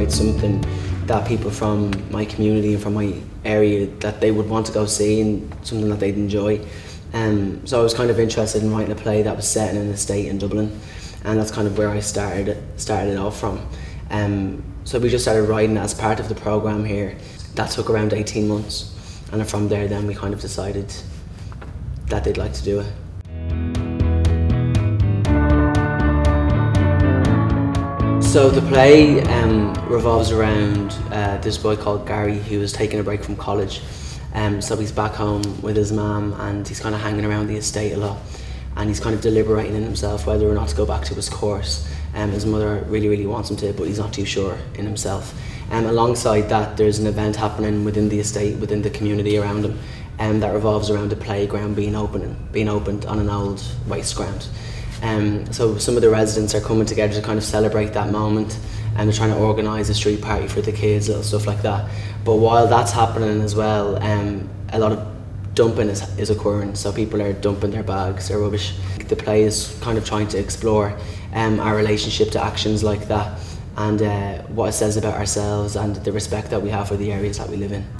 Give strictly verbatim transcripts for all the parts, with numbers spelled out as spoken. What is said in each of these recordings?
write something that people from my community and from my area, that they would want to go see, and something that they'd enjoy. Um, so I was kind of interested in writing a play that was set in an estate in Dublin, and that's kind of where I started started it off from. Um, so we just started writing it as part of the programme here. That took around eighteen months, and from there then we kind of decided that they'd like to do it. So the play um, revolves around uh, this boy called Gary, who was taking a break from college. Um, so he's back home with his mum, and he's kind of hanging around the estate a lot, and he's kind of deliberating in himself whether or not to go back to his course. Um, his mother really, really wants him to, but he's not too sure in himself. Um, alongside that, there's an event happening within the estate, within the community around him, um, that revolves around a playground being open, being opened on an old waste ground. Um, so some of the residents are coming together to kind of celebrate that moment, and they're trying to organise a street party for the kids, little stuff like that. But while that's happening as well, um, a lot of dumping is, is occurring, so people are dumping their bags, their rubbish. The play is kind of trying to explore um, our relationship to actions like that, and uh, what it says about ourselves and the respect that we have for the areas that we live in.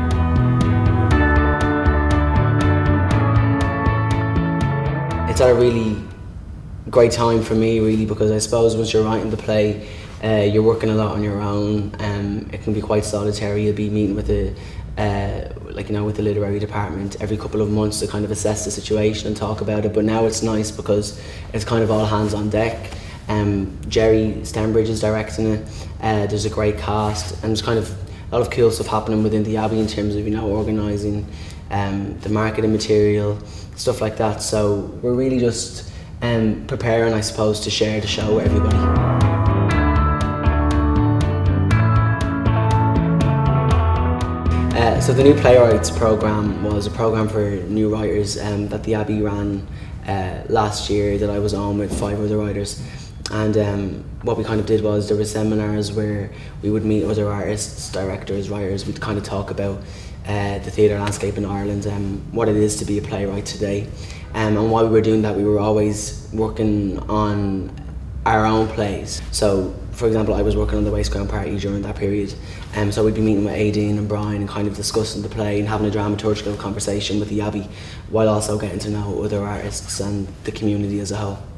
It's at a really great time for me, really, because I suppose once you're writing the play, uh, you're working a lot on your own. Um, it can be quite solitary. You'll be meeting with the, uh, like you know, with the literary department every couple of months to kind of assess the situation and talk about it. But now it's nice because it's kind of all hands on deck. Um, Jerry Stembridge is directing it. Uh, there's a great cast, and there's kind of a lot of cool stuff happening within the Abbey in terms of, you know, organising um, the marketing material, stuff like that. So we're really just um, preparing, I suppose, to share the show with everybody. Uh, so the new Playwrights programme was a programme for new writers um, that the Abbey ran uh, last year, that I was on with five other writers. And um, what we kind of did was there were seminars where we would meet other artists, directors, writers. We'd kind of talk about uh, the theatre landscape in Ireland and what it is to be a playwright today. Um, and while we were doing that, we were always working on our own plays. So, for example, I was working on the Waste Ground Party during that period. Um, so we'd be meeting with Aideen and Brian and kind of discussing the play and having a dramaturgical conversation with the Abbey, while also getting to know other artists and the community as a whole.